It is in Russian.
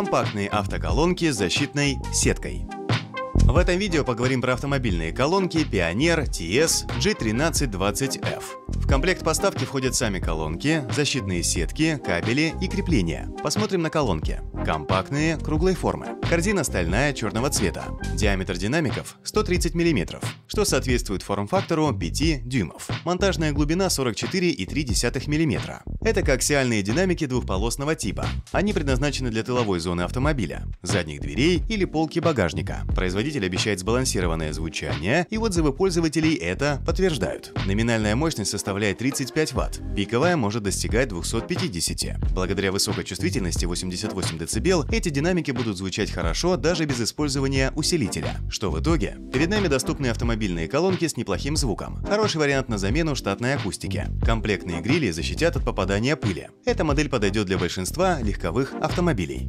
компактные автоколонки с защитной сеткой. В этом видео поговорим про автомобильные колонки Pioneer TS G1320F. В комплект поставки входят сами колонки, защитные сетки, кабели и крепления. Посмотрим на колонки. Компактные, круглой формы. Корзина стальная, черного цвета. Диаметр динамиков 130 мм, что соответствует форм-фактору 5 дюймов. Монтажная глубина 44,3 мм. Это коаксиальные динамики двухполосного типа. Они предназначены для тыловой зоны автомобиля, задних дверей или полки багажника. Производитель обещает сбалансированное звучание, и отзывы пользователей это подтверждают. Номинальная мощность составляет 35 Вт, пиковая может достигать 250. Благодаря высокой чувствительности 88 дБ эти динамики будут звучать хорошо даже без использования усилителя. Что в итоге? Перед нами доступны автомобильные колонки с неплохим звуком. Хороший вариант на замену штатной акустике. Комплектные грили защитят от попадания пыли. Эта модель подойдет для большинства легковых автомобилей.